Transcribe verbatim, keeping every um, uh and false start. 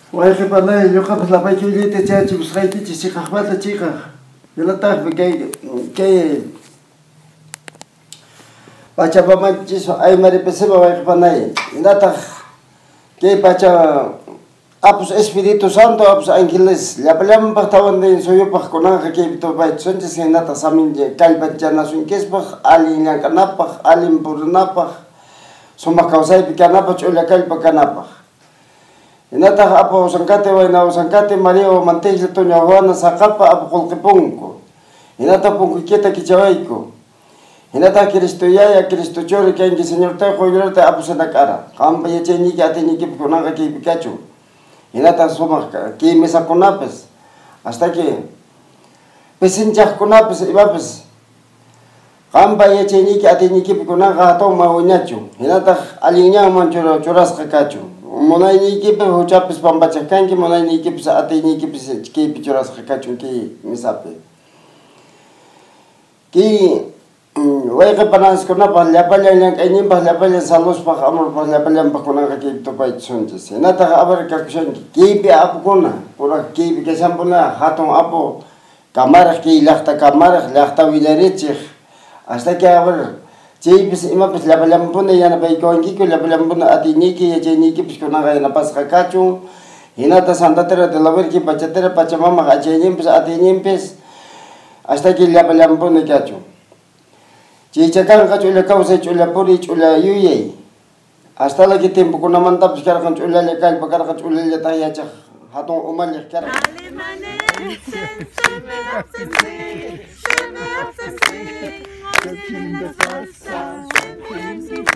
Wayqi panay ñuqapas lapaykuyllayta chayachipusqaykichis chiqaqmanta chiqaq. Ilataqmi kay kay Pachapamanchis aymaripisipa wayqi panay. Ilataq kay pacha apus Espíritu Santo apus ángeles llapallampaq tawantin suyupaq kunanqa kaypi tupaychunchis hinata saminlla kallpachanasunkispaq allin llamkanapaq allin purinapaq sumaq kawsaypi kanapaq ch'ulla kallpa kanapaq. Hinataq apu sankati wayna sankati María Mantilla Toña Juana saqapa apu qullqipunku. Hinataq punkukita kichawayku. Hinataq Cristo yaya Cristo churi kanki Señorta quyllurta apu sanak'ara. Qampa yachayniki atiynikipi kunanqa kaypi kachun. Hinataq sumaq kay misakunapas hasta que pisinchaqkunapas imapas qampa yachayniki atiynikipi kunanqa hatun mawinachu. Hinataq allinñanman churasqa kachun. Munaynikipi huchapis pampachaq kanki munaynikipis atiynikipis kaypi churasqa kachun kay misapi. Kay wayqi panaskunapaq llapallan llank'ayninpaq llapallan saluspaq amurpaq llapallanpaq kunanqa kaypi tupaychunchis. Hinataq abar karkushanki kaypi apukuna pura kaypi kashanpuna hatun apu kamaraq kay llaqta kamaraq llaqta willarichiq hasta que abar chaypis imapis llapallanpuna yanapaykuwankiku llapallampuna atiyniki yachaynikipis kunanqa yanapasqa kachun. Hinata Santa Teresa de la Virgen Pachatera Pachamama achayninpis atiyninpis hasta que llapallampuna kachun. Chaychakanqa ch'ulla kawsay ch'ulla puri ch'ulla yuyay hasta la que tiempo kunamantapis karqan ch'ullalla kallpa karqa ch'ullallata yachaq hatun umallaq karqa. Just in the sun, sun, sun,